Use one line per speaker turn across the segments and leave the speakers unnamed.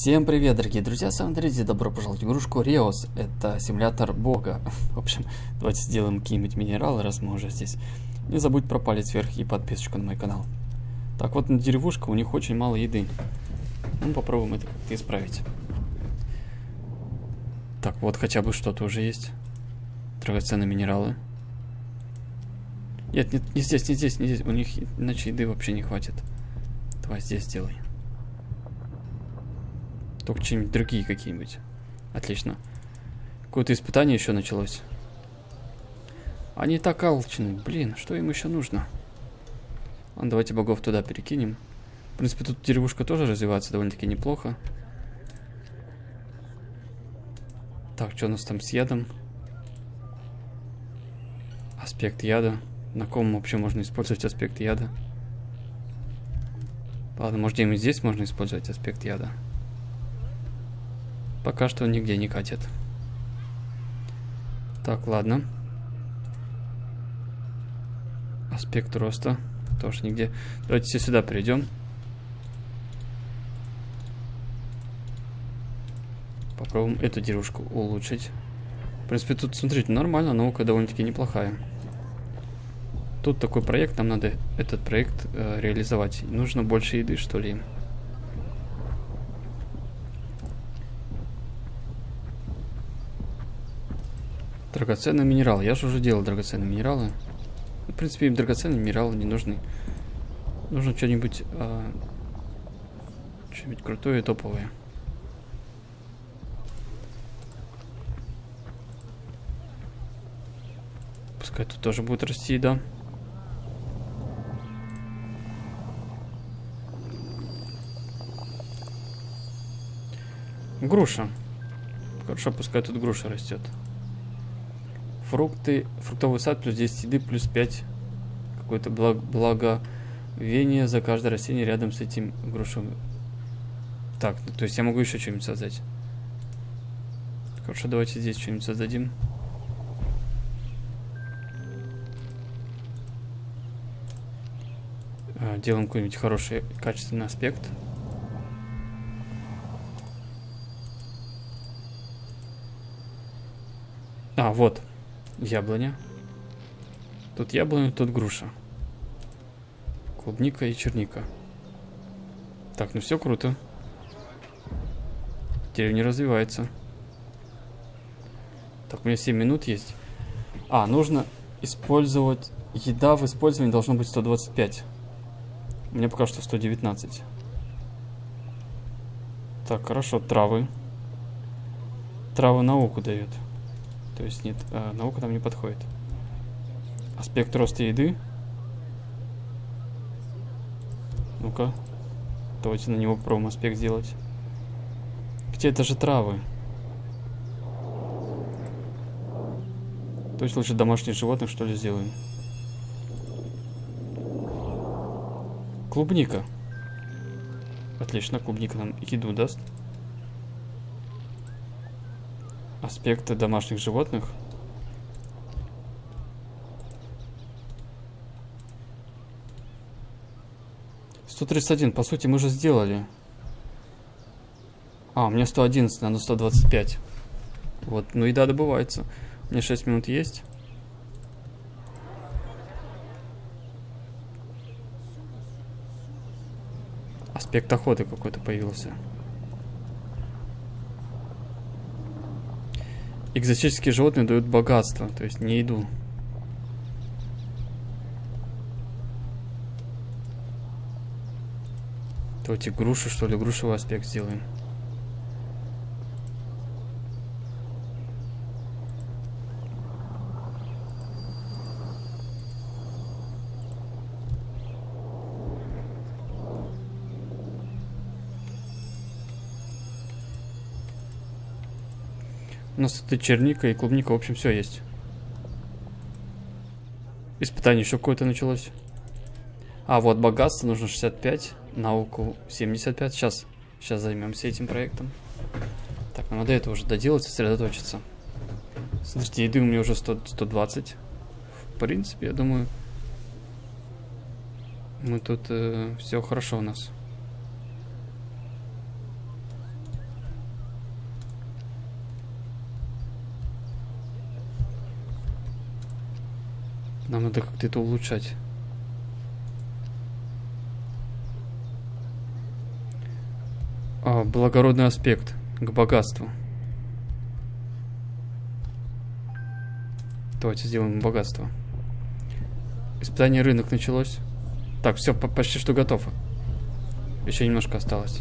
Всем привет, дорогие друзья, с вами Дрейзи, добро пожаловать в игрушку Реос, это симулятор бога. В общем, давайте сделаем какие-нибудь минералы, раз мы уже здесь. Не забудь про палец вверх и подписочку на мой канал. Так вот, на деревушка, у них очень мало еды. Ну, попробуем это как-то исправить. Так, вот хотя бы что-то уже есть. Драгоценные минералы. Нет, не здесь, не здесь, не здесь. У них иначе еды вообще не хватит. Давай здесь сделай. Только что-нибудь другие какие-нибудь. Отлично. Какое-то испытание еще началось. Они так алчны. Блин, что им еще нужно? Ладно, давайте богов туда перекинем. В принципе, тут деревушка тоже развивается довольно-таки неплохо. Так, что у нас там с ядом? Аспект яда. На ком вообще можно использовать аспект яда? Ладно, может, где-нибудь здесь можно использовать аспект яда. Пока что нигде не катит. Так, ладно. Аспект роста. Тоже нигде. Давайте все сюда перейдем. Попробуем эту деревушку улучшить. В принципе, тут, смотрите, нормально. Наука довольно-таки неплохая. Тут такой проект. Нам надо этот проект реализовать. Нужно больше еды, что ли, им. Драгоценный минерал. Я же уже делал драгоценные минералы. В принципе, им драгоценные минералы не нужны. Нужно что-нибудь крутое и топовое. Пускай тут тоже будет расти, да. Груша. Хорошо, пускай тут груша растет. Фрукты, фруктовый сад плюс 10 еды плюс 5 какое-то благовение за каждое растение рядом с этим грушем. Так, ну, то есть я могу еще что-нибудь создать. Хорошо, давайте здесь что-нибудь создадим. Делаем какой-нибудь хороший качественный аспект. Вот. Яблоня. Тут яблоня, тут груша. Клубника и черника. Так, ну все круто. Деревня развивается. Так, у меня 7 минут есть. Нужно использовать... Еда в использовании должно быть 125. У меня пока что 119. Так, хорошо, травы. Травы науку дают. То есть нет, наука там не подходит. Аспект роста еды. Ну-ка. Давайте на него попробуем аспект сделать. Где это же травы? То есть лучше домашних животных, что ли, сделаем. Клубника. Отлично, клубника нам еду даст. Аспекты домашних животных. «131». По сути, мы же сделали. У меня 111, надо 125. Вот, ну еда добывается. У меня 6 минут есть. Аспект охоты какой-то появился. Экзотические животные дают богатство, то есть не еду. Давайте грушу, что ли, грушевый аспект сделаем. У нас тут и черника, и клубника, в общем, все есть. Испытание еще какое-то началось. Вот богатство нужно 65, науку 75. Сейчас займемся этим проектом. Так, нам надо это уже доделать, сосредоточиться. Смотрите, еды у меня уже 120. В принципе, я думаю, мы тут все хорошо у нас. Нам надо как-то это улучшать. Благородный аспект к богатству. Давайте сделаем богатство. Испытание рынок началось. Так, все, почти что готово. Еще немножко осталось.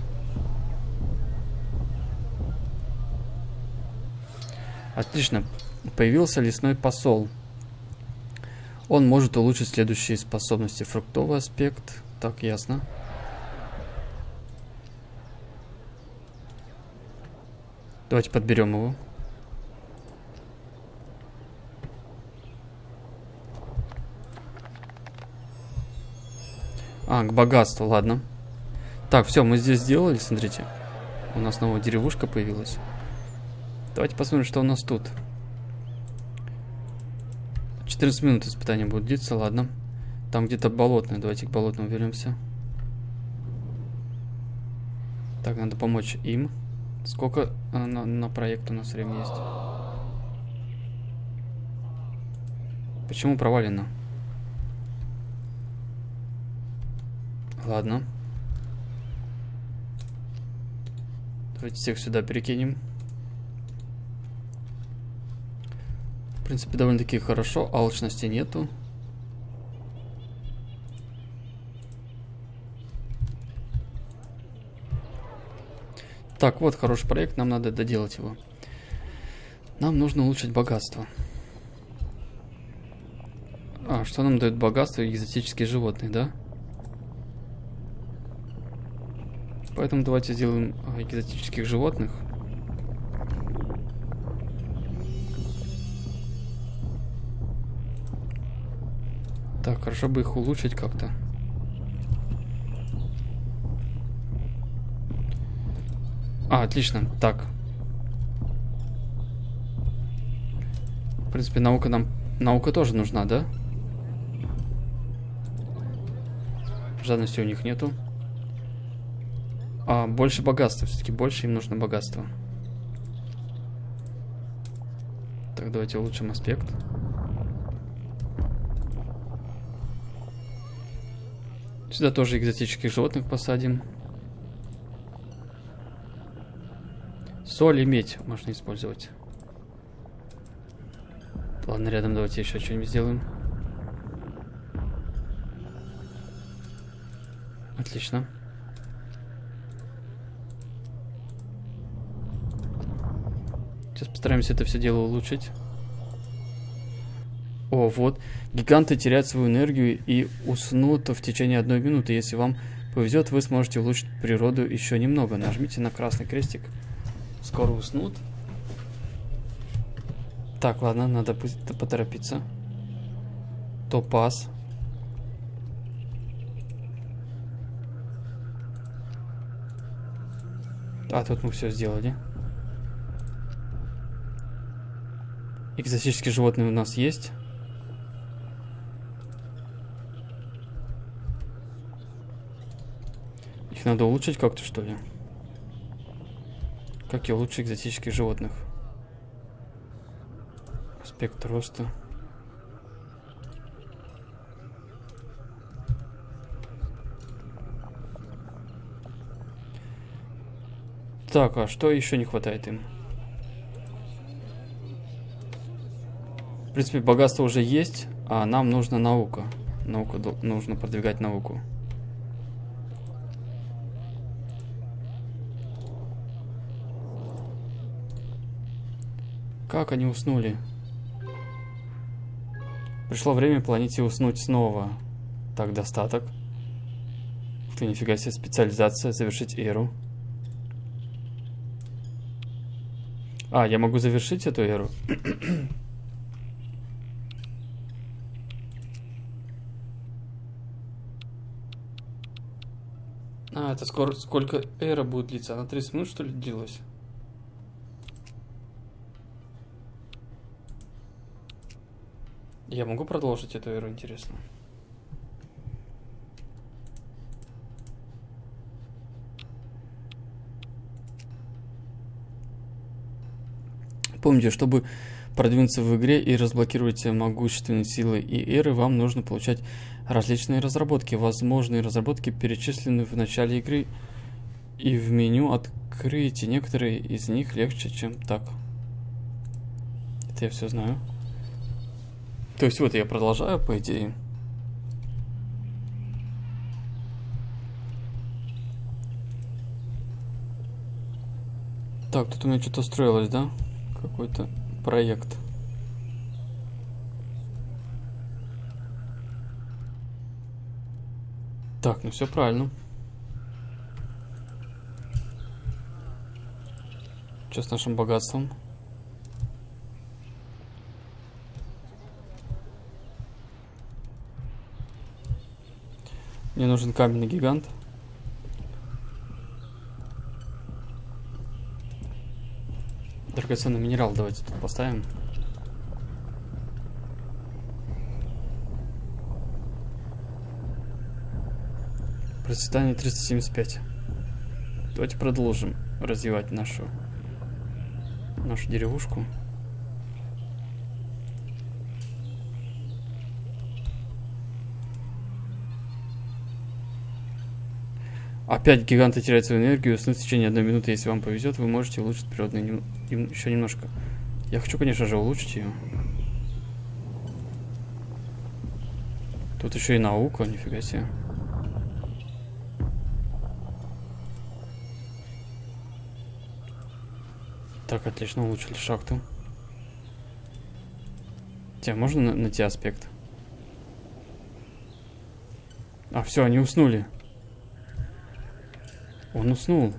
Отлично. Появился лесной посол. Он может улучшить следующие способности. Фруктовый аспект. Так, ясно. Давайте подберем его. К богатству, ладно. Так, все, мы здесь сделали, смотрите. У нас новая деревушка появилась. Давайте посмотрим, что у нас тут. 14 минут испытания будет длиться, ладно. Там где-то болотное, давайте к болотному вернемся. Так, надо помочь им. Сколько на проект у нас время есть? Почему провалено? Ладно. Давайте всех сюда перекинем. В принципе, довольно-таки хорошо. Алчности нету. Так, вот хороший проект. Нам надо доделать его. Нам нужно улучшить богатство. Что нам дает богатство? Экзотические животные, да? Поэтому давайте сделаем экзотических животных. Так, хорошо бы их улучшить как-то. Отлично. Так. В принципе, наука тоже нужна, да? Жадности у них нету. Больше богатства. Все-таки больше им нужно богатство. Так, давайте улучшим аспект. Сюда тоже экзотических животных посадим. Соль и медь можно использовать. Ладно, рядом давайте еще что-нибудь сделаем. Отлично. Сейчас постараемся это все дело улучшить. Вот. Гиганты теряют свою энергию и уснут в течение 1 минуты. Если вам повезет, вы сможете улучшить природу еще немного. Нажмите на красный крестик. Скоро уснут. Так, ладно, надо поторопиться. Топаз. Тут мы все сделали. Экзотические животные у нас есть. Их надо улучшить как-то, что ли? Как я улучшу экзотических животных? Аспект роста. Так, а что еще не хватает им? В принципе, богатство уже есть, а нам нужна наука. Нужно продвигать науку. Как они уснули? Пришло время планете уснуть снова. Так, достаток. Ты нифига себе, специализация, завершить эру. Я могу завершить эту эру? Это сколько эра будет длиться? Она 30 минут, что ли, длилась? Я могу продолжить эту эру, интересно? Помните, чтобы продвинуться в игре и разблокировать могущественные силы и эры, вам нужно получать различные разработки. Возможные разработки перечислены в начале игры и в меню открытия. Некоторые из них легче, чем так. Это я все знаю. То есть вот я продолжаю, по идее. Так, тут у меня что-то строилось, да? Какой-то проект. Так, ну все правильно. Что с нашим богатством? Мне нужен каменный гигант. Драгоценный минерал давайте тут поставим. Процветание 375. Давайте продолжим развивать нашу деревушку. Опять гиганты теряют свою энергию. В течение 1 минуты, если вам повезет, вы можете улучшить природную еще немножко. Я хочу, конечно же, улучшить ее. Тут еще и наука, нифига себе. Так, отлично, улучшили шахту. Тебя можно найти аспект? А, все, они уснули. Он уснул.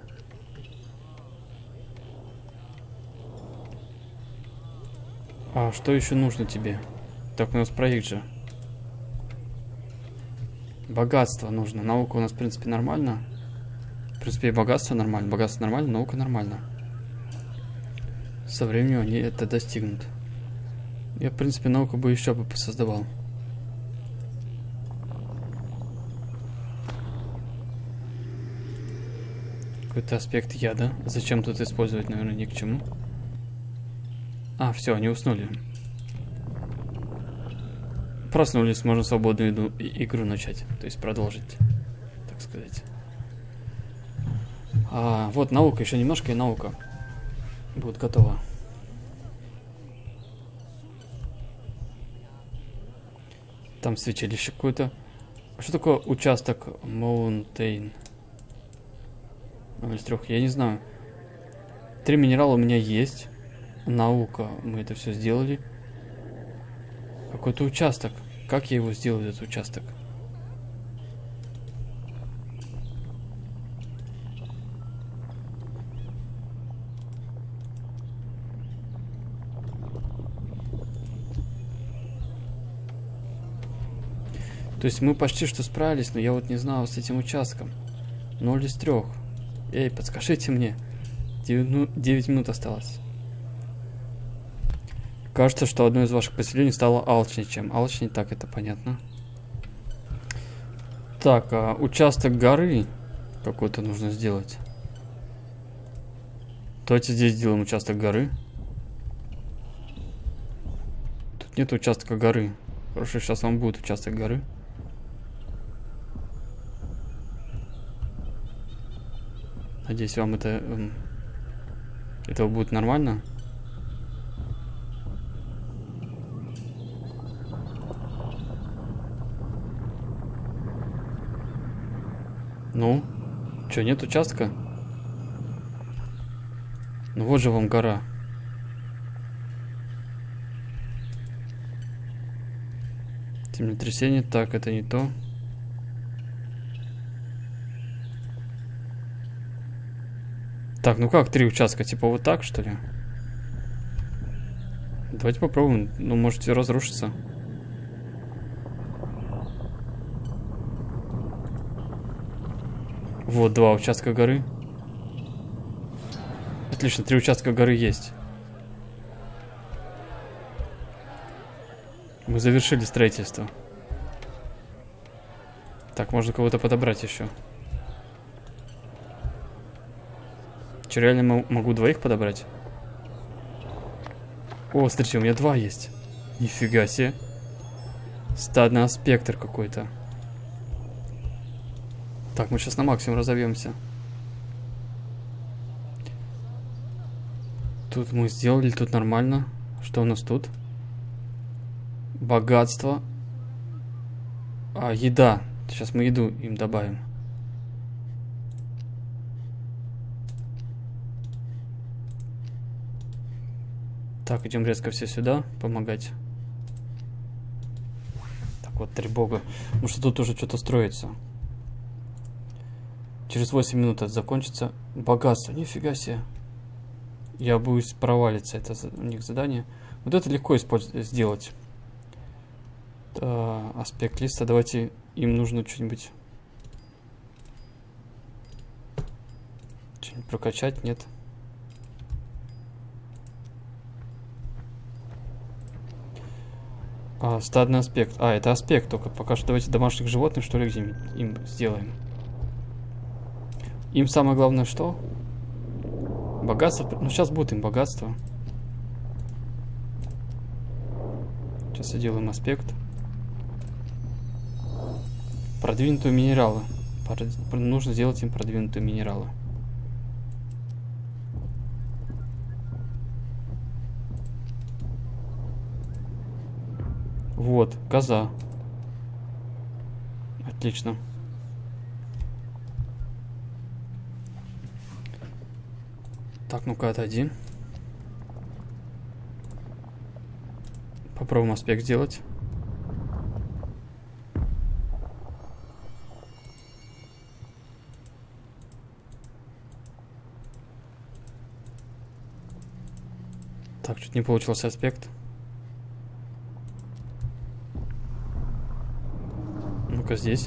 А что еще нужно тебе? Так, у нас проект же. Богатство нужно. Наука у нас, в принципе, нормально. В принципе, и богатство нормально. Богатство нормально, наука нормально. Со временем они это достигнут. Я, в принципе, науку бы еще бы создавал. Какой-то аспект яда. Зачем тут использовать, наверное, ни к чему. А, все, они уснули. Проснулись, можно свободную игру начать. То есть продолжить, так сказать. Вот наука, еще немножко и наука будет готова. Там святилище какое-то. Что такое участок Mountain? Из 3, я не знаю. 3 минерала у меня есть. Наука, мы это все сделали. Какой-то участок. Как я его сделаю, этот участок? То есть мы почти что справились, но я вот не знал с этим участком. 0 из 3. Эй, подскажите мне. 9 минут осталось. Кажется, что одно из ваших поселений стало алчнее, чем алчнее. Так, это понятно. Так, участок горы какой-то нужно сделать. Давайте здесь сделаем участок горы. Тут нет участка горы. Хорошо, сейчас вам будет участок горы. Надеюсь, вам этого будет нормально. Ну, что, нет участка? Ну вот же вам гора. Землетрясение, так, это не то. Так, ну как 3 участка? Типа вот так, что ли? Давайте попробуем. Ну, может, все разрушится. Вот 2 участка горы. Отлично, 3 участка горы есть. Мы завершили строительство. Так, можно кого-то подобрать еще. Че, реально могу 2 подобрать? О, смотрите, у меня 2 есть. Нифига себе. Стадный аспектр какой-то. Так, мы сейчас на максимум разовьемся. Тут мы сделали, тут нормально. Что у нас тут? Богатство. Еда. Сейчас мы еду им добавим. Так, идем резко все сюда помогать. Так, вот, 3 бога. Потому что тут уже что-то строится. Через 8 минут это закончится. Богатство, нифига себе. Я боюсь провалиться, это у них задание. Вот это легко сделать. Аспект листа. Давайте, им нужно что-нибудь прокачать, нет? Стадный аспект. Это аспект только. Пока что давайте домашних животных, что ли, где им сделаем. Им самое главное что? Богатство. Ну, сейчас будет им богатство. Сейчас сделаем аспект. Продвинутые минералы. Нужно сделать им продвинутые минералы. Вот, коза. Отлично. Так, ну-ка, отойди. Попробуем аспект сделать. Так, чуть не получился аспект. Ну-ка, здесь.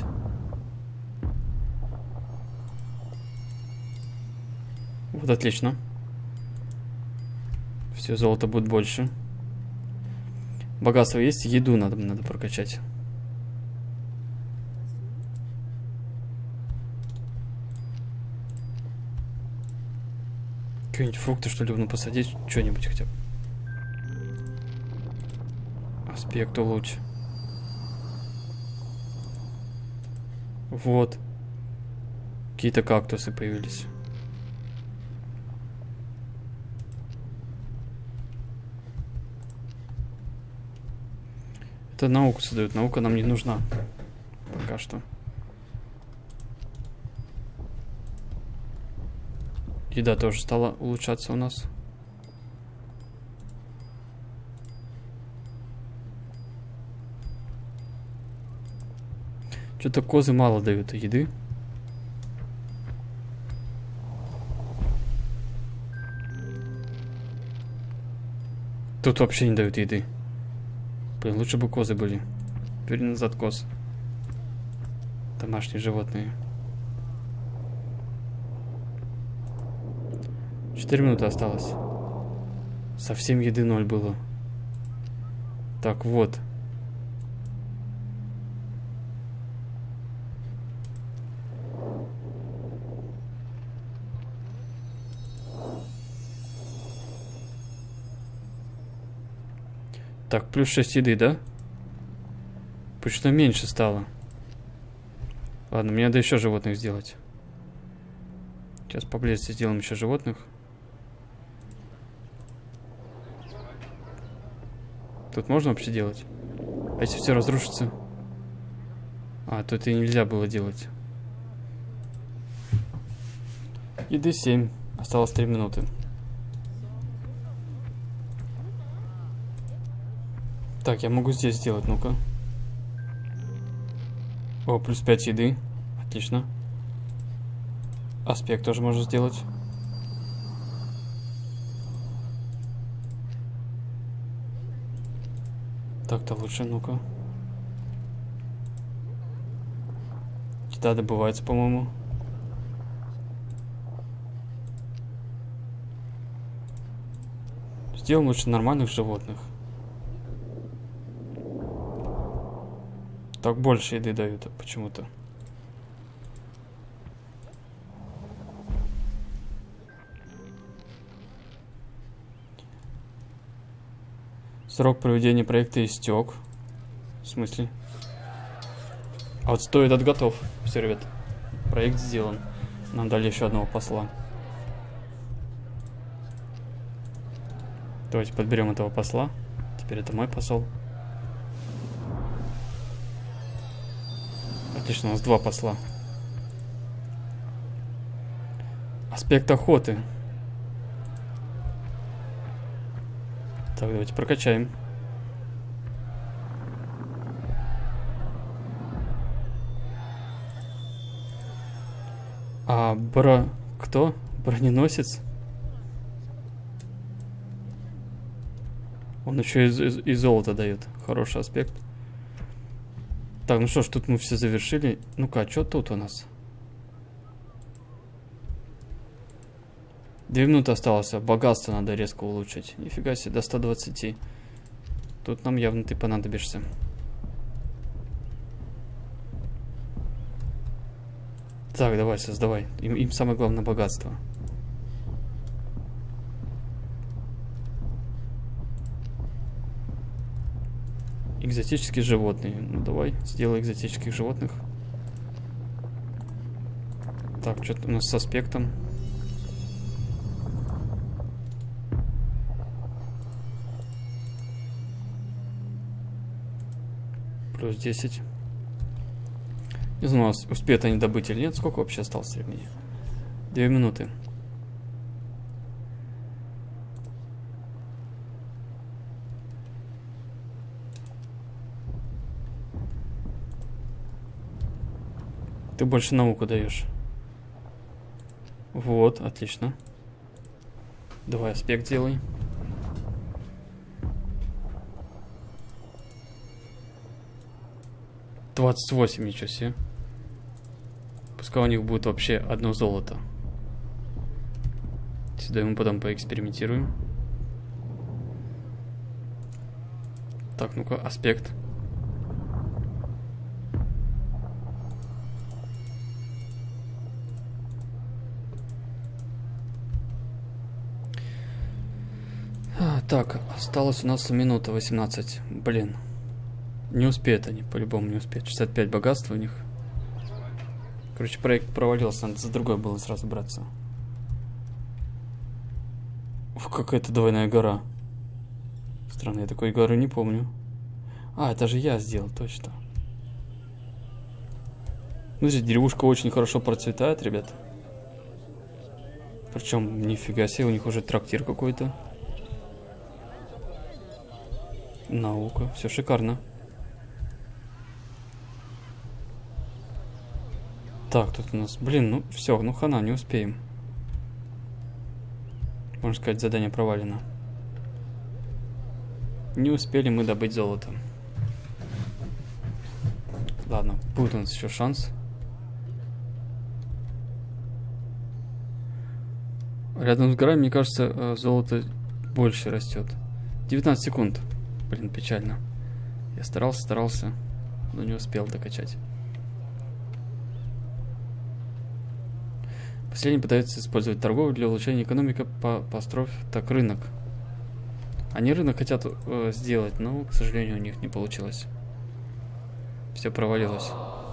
Вот, отлично. Все, золото будет больше. Богатство есть, еду надо прокачать. Какие-нибудь фрукты, что ли, ну посадить, что-нибудь хотя бы. Аспект улучшить. Вот. Какие-то кактусы появились. Это науку создают. Наука нам не нужна. Пока что. Еда тоже стала улучшаться у нас. Что-то козы мало дают еды. Тут вообще не дают еды. Блин, лучше бы козы были. Теперь назад коз. Домашние животные. 4 минуты осталось. Совсем еды 0 было. Так, вот. Так, плюс 6 еды, да? Почему меньше стало? Ладно, мне надо еще животных сделать. Сейчас поблизости сделаем еще животных. Тут можно вообще делать? А если все разрушится? Тут и нельзя было делать. Еды 7. Осталось 3 минуты. Так, я могу здесь сделать, ну-ка. О, плюс 5 еды. Отлично. Аспект тоже можно сделать. Так-то лучше, ну-ка. Еда добывается, по-моему. Сделаем лучше нормальных животных. Так больше еды дают почему-то. Срок проведения проекта истек. В смысле? А вот стоит этот готов. Все, ребят. Проект сделан. Нам дали еще одного посла. Давайте подберем этого посла. Теперь это мой посол. Отлично, у нас 2 посла. Аспект охоты. Так, давайте прокачаем. А кто? Броненосец? Он еще и золото дает. Хороший аспект. Так, ну что ж, тут мы все завершили. Ну-ка, а что тут у нас? 2 минуты осталось. Богатство надо резко улучшить. Нифига себе, до 120. Тут нам явно ты понадобишься. Так, давай, создавай. Им самое главное богатство. Экзотические животные. Ну давай, сделай экзотических животных. Так, что-то у нас с аспектом. Плюс 10. Не знаю, успеют они добыть или нет. Сколько вообще осталось времени? 2 минуты. Ты больше науку даешь. Вот, отлично. Давай аспект делай. — 28, ничего себе. Пускай у них будет вообще одно золото. Сюда мы потом поэкспериментируем. Так, ну-ка, аспект. Так, осталось у нас минута 18. Блин. Не успеют они, по-любому не успеют. 65 богатства у них. Короче, проект провалился, надо за другой было сразу браться. Ух, какая-то двойная гора. Странно, я такой горы не помню. А, это же я сделал, точно. Ну, здесь деревушка очень хорошо процветает, ребят. Причем, нифига себе, у них уже трактир какой-то. Наука, все шикарно. Так, тут у нас, блин, ну все, ну хана, не успеем. Можно сказать, задание провалено. Не успели мы добыть золото. Ладно, будет у нас еще шанс. Рядом с горами, мне кажется, золото больше растет. 19 секунд. Блин, печально. Я старался, но не успел докачать. Последний пытается использовать торговлю для улучшения экономики, построив так рынок. Они рынок хотят сделать, но, к сожалению, у них не получилось. Все провалилось.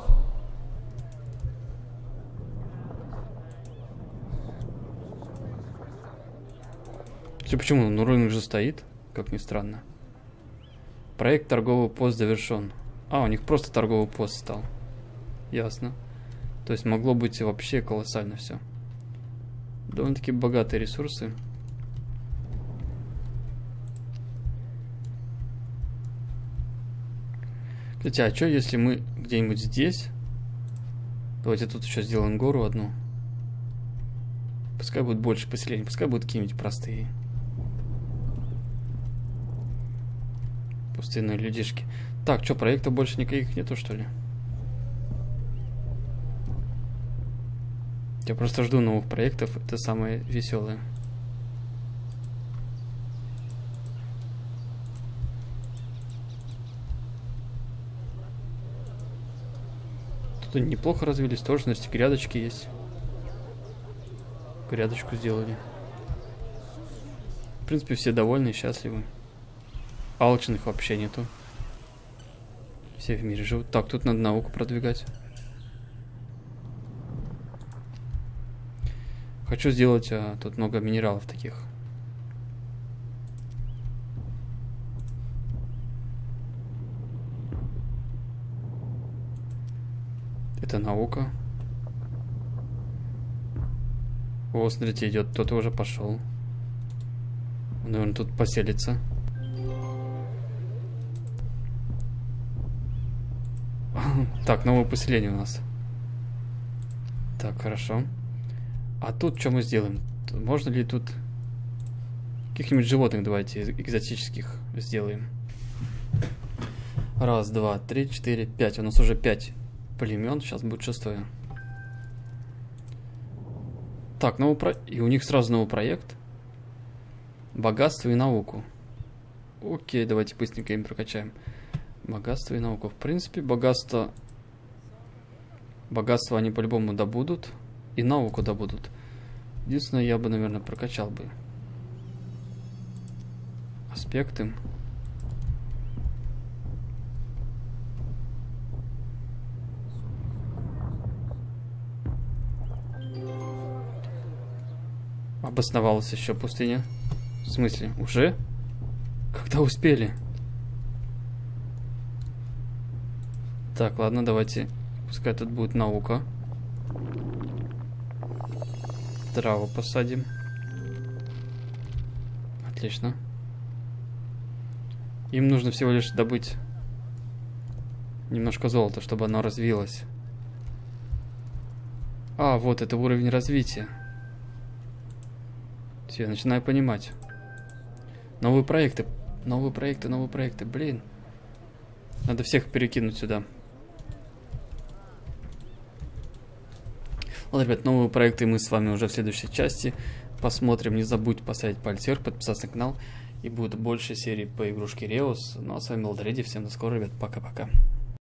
Все почему? Ну, рынок же стоит, как ни странно. Проект торговый пост завершен. А, у них просто торговый пост стал. Ясно. То есть могло быть вообще колоссально все. Довольно-таки богатые ресурсы. Кстати, а что если мы где-нибудь здесь? Давайте тут еще сделаем гору одну. Пускай будет больше поселений, пускай будут какие-нибудь простые. Пустынные людишки. Так, что, проектов больше никаких нету, что ли? Я просто жду новых проектов, это самое веселое. Тут они неплохо развились, тоже, значит, грядочки есть. Грядочку сделали. В принципе, все довольны и счастливы. алчных вообще нету. Все в мире живут. Так, тут надо науку продвигать. Хочу сделать... тут много минералов таких. Это наука. О, смотрите, идет. Кто-то уже пошел. Он, наверное, тут поселится. Так, новое поселение у нас. Так, хорошо. А тут что мы сделаем? Можно ли тут каких-нибудь животных давайте экзотических сделаем? Раз, два, три, четыре, пять. У нас уже 5 племен. Сейчас будет 6-е. Так, и у них сразу новый проект. Богатство и науку. Окей, давайте быстренько им прокачаем. Богатство и науку. В принципе, богатство они по-любому добудут. И науку добудут. Единственное, я бы, наверное, прокачал бы аспекты. Обосновалась еще пустыня. В смысле? Уже? Когда успели? Так, ладно, давайте. Пускай тут будет наука. Траву посадим. Отлично. Им нужно всего лишь добыть немножко золота, чтобы оно развилось. А, вот это уровень развития. Все, я начинаю понимать. Новые проекты. Новые проекты. Блин. Надо всех перекинуть сюда. Ладно, ребят, новые проекты мы с вами уже в следующей части посмотрим. Не забудь поставить палец вверх, подписаться на канал. И будет больше серий по игрушке Реус. Ну а с вами был Дредди. Всем до скорого, ребят. Пока-пока.